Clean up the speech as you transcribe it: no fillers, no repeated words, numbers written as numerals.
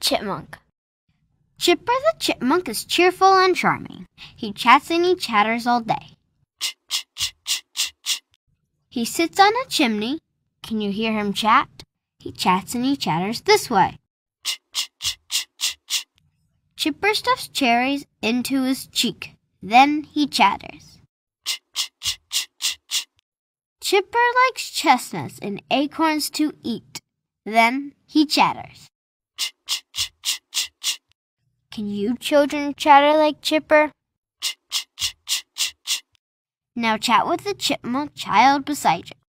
Chipmunk. Chipper the Chipmunk is cheerful and charming. He chats and he chatters all day. He sits on a chimney. Can you hear him chat? He chats and he chatters this way. Chipper stuffs cherries into his cheek. Then he chatters. Chipper likes chestnuts and acorns to eat. Then he chatters. Can you children chatter like Chipper? Now chat with the chipmunk child beside you.